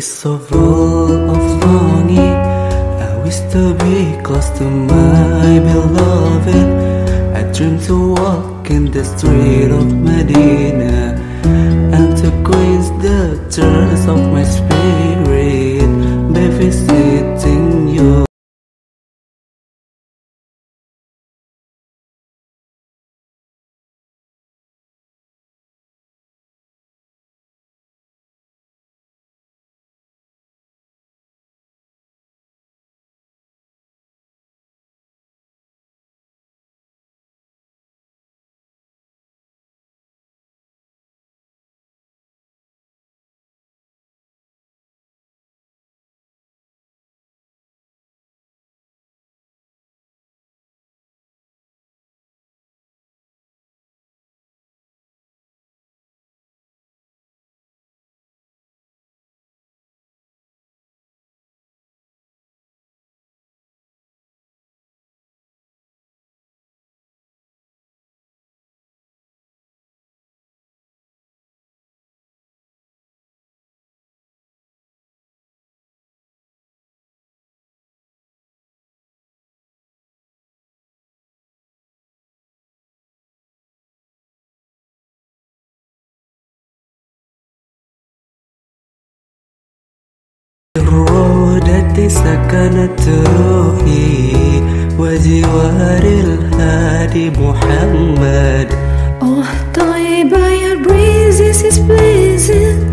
is so full of longing. I wish to be close to my beloved. I dream to walk in the street of Medina and to quench the thirst of my spirit by visiting you. رودتي سكنت روحي وجوار الهادي محمد. Oh, طيبة, your breeze is pleasing.